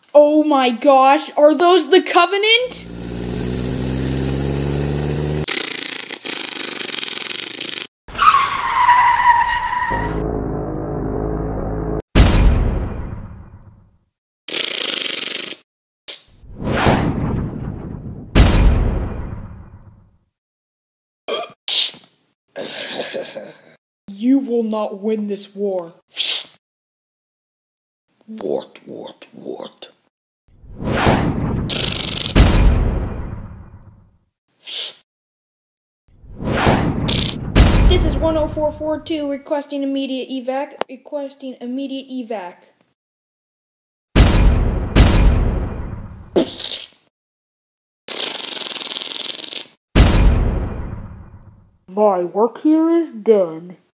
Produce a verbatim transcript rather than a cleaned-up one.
Oh my gosh, are those the Covenant? You will not win this war. What, what, what? This is one oh four four two requesting immediate evac. Requesting immediate evac. My work here is done.